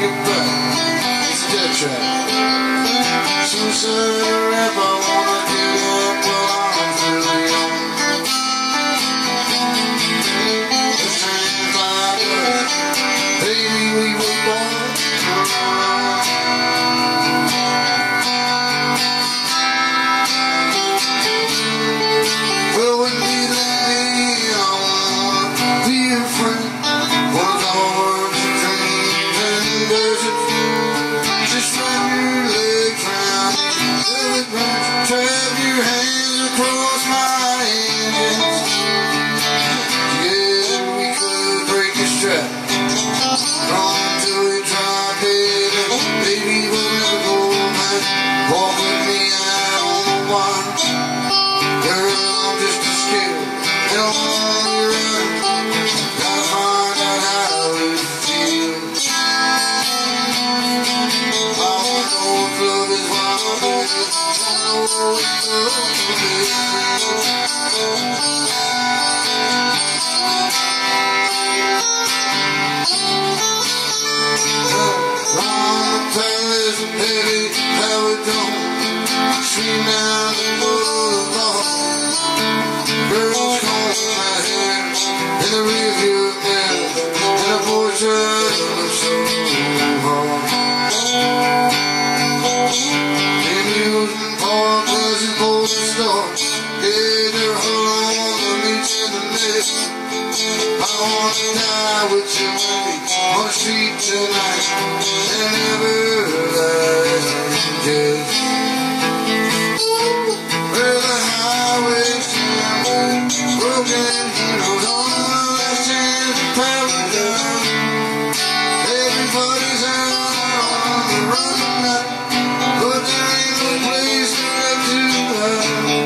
it back. It's a dead track. Suicide rap, I wanna do that while I'm still young. This train's like us, baby, we were born to run. Well, when you let me, I wanna be a friend. What are the dreams and does it feel? Just wrap your legs round me, trap your hands across my engines. Together we could break the strap, run till we drop dead, and baby we'll never go back. Walk with me out on the water, girl, I'm just a skill and I'm only running. Gotta find out how it feels. I wanna know if love is wild, baby. I know if love is real. Long past, baby, how it don't stream down the boulevard. Girls comb my hair in the rearview mirror, and a portrait looks so hard. Amusement park was a golden star. Yeah, they're all on the beach in the mist. I wanna die with you, baby, on the street tonight, and everlasting kiss. Where the highway's jammed, broken heroes on the last chance of paradise. Everybody's out on the run tonight, but there ain't no place left to hide.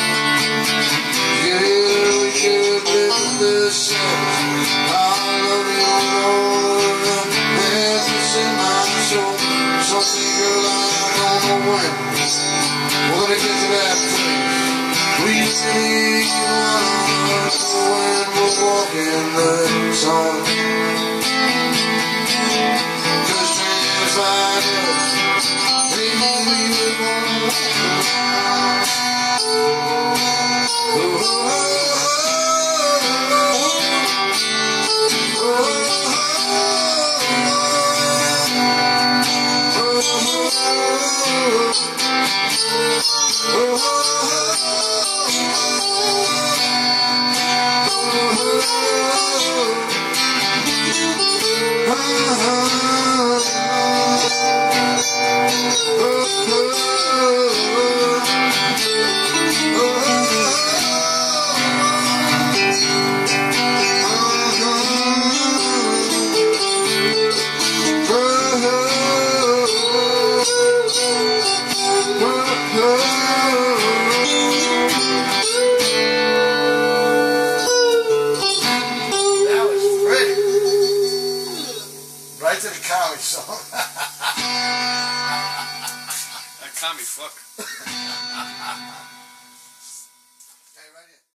Together we could live the same. I love you, Lord, and it's in my soul. Something, girl, I don't know when. We're gonna get to that place. We see one when we're walking the sun. 'Cause transfired us, baby, we were born to run. Oh, oh, right to the comedy song. That comedy fuck.